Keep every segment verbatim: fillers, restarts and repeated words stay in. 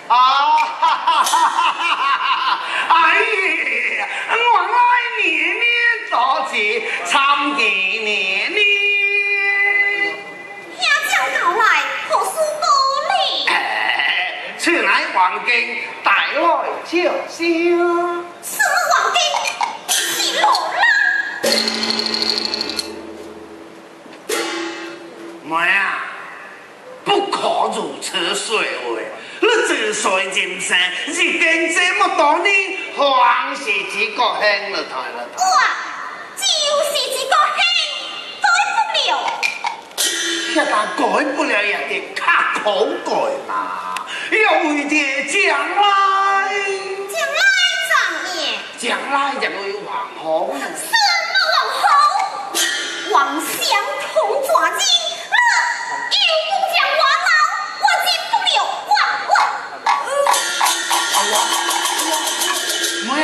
啊哈哈哈哈！哎呀，我来年年做节参见年年。 兄长到来，何事无礼？ 哎，此乃王经带来照相。 此王经是罗拉。 妹啊，不可如此说话。 你自岁人生，日经这么多年，还是一个兄了台了。 我就是一个兄，改不了。 那但改不了也得卡口改嘛，要为爹将来。 将来怎样？ 将来就为皇后。 什么皇后？皇相同抓金，你又不讲我毛，我进不了。 妹，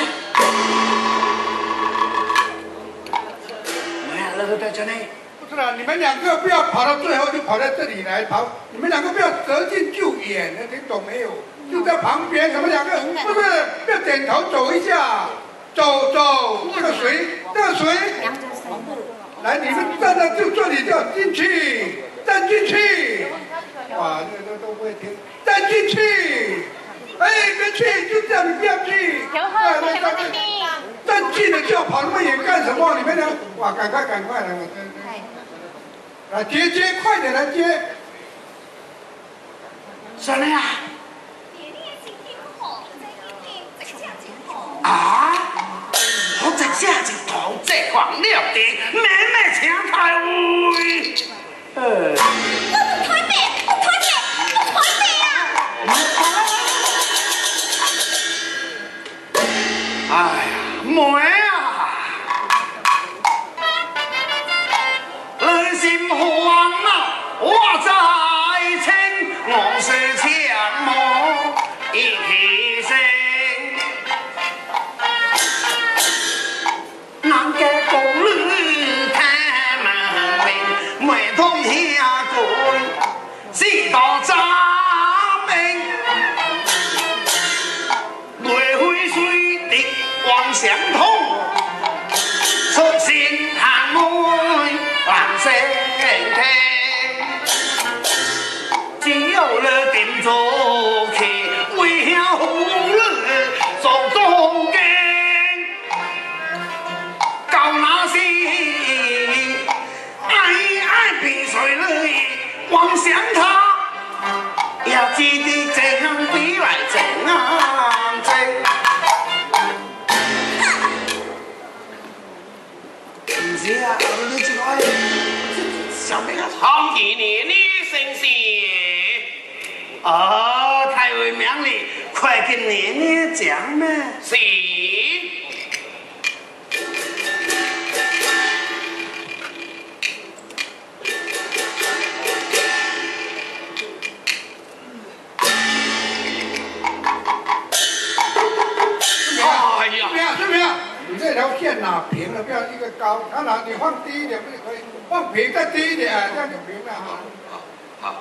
妹啊，那个在这里。 不是啦，你们两个不要跑到最后就跑到这里来跑，你们两个不要得近就远，听懂没有？就在旁边，什么两个？不是，要点头走一下，走走。这个谁？这个谁？来，你们站在就这里，就进去，站进去。哇，这这都不会听，站进去。 哎，别去，就这样，你不要去。来来来，站近了就要跑那么远干什么？你们俩，哇，赶快赶快来，我真真。来接接，快点来接。 什么呀？啊！我在家就同这黄了的，妹妹请开会。呃。 我不推背，不推背，不推背啊！ 哎呀，妹啊！人心慌啊，我在请我是强魔一起升，难解公女他们命，每通下跪，是道渣命，泪会水滴。 望相通，出身行妹难成听，只有你定做去，为晓好你做中间，到那时爱爱比谁你望相他，也知道这样比来这样正。 是啊，你这个小妹啊， 参见年年生事。 哦，太为名哩，快跟年年讲嘛。 是。 哎呀，这边这边。 你这条线哪平了，不要一个高，它哪你放低一点不就可以？放平再低一点，这样就平了哈。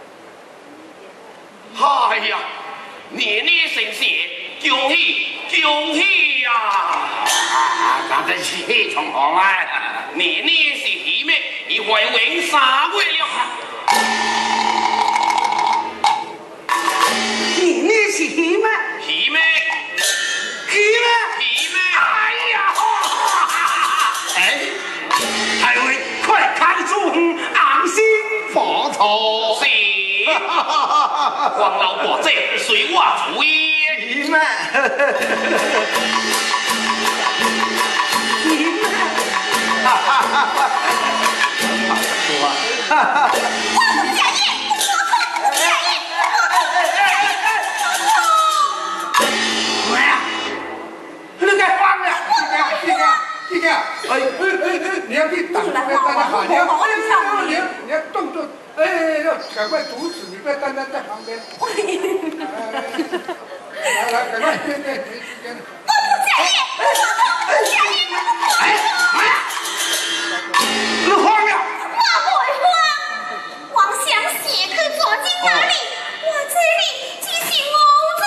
好。哎呀，年年成事，恭喜恭喜呀！ 啊，当真是喜从何来？ 年年是喜咩？已怀孕三月了。 年年是喜咩？ 喜咩？ 喜咩？ 哎呀！哎，太尉快开出昂心佛头。 是。黄老大姐随我出耶。 姨妹。姨妹。哈哈哈哈！好啊！ 我不假意，我不假意， 妹啊！你该放了。 这个，这个，哎哎哎，你要去挡，不要站在旁边，你要你要动作，哎，要赶快阻止，你不要站在在旁边。来来，赶快，对对对， 我不假意，我不假意， 哎，妈呀！你慌了？ 我不慌，王相写去抓进哪里？我这里只是我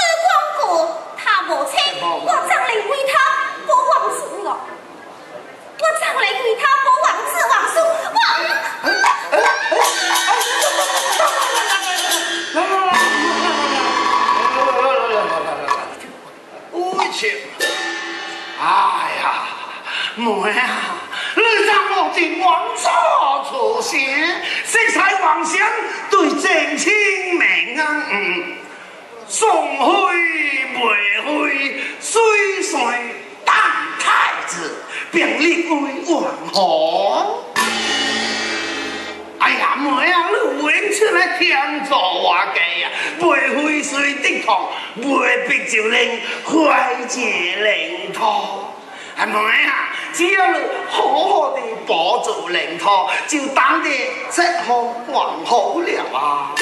妹啊，你怎么进王错出现？色彩王相对正清明啊，嗯，送灰未灰，水水当太子，并立为王后。哎呀，妹啊，你演出来天作画技呀，袂费水的痛，袂必就令怀解领土。啊，妹啊，只要你好好地保住领土，就当得这好王后了啊！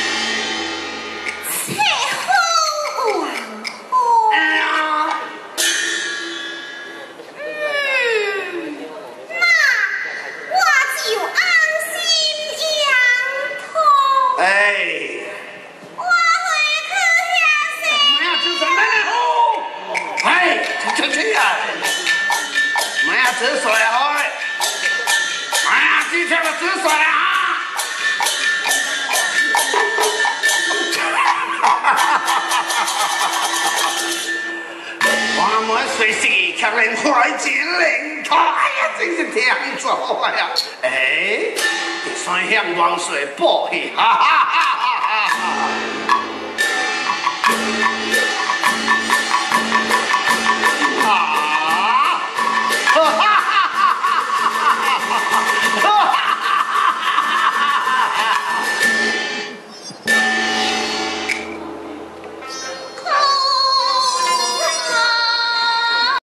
这好王后。 哎呀， 嗯，那我就安心养痛。 哎， 我会去遐些。 妹啊，这什么好？哎，出去呀！妹啊，止水啊！哎呀，机车的止水啊！我们随时却能怀解领土，哎呀，真是天作呀！哎，水向王水报去，哈哈哈哈哈！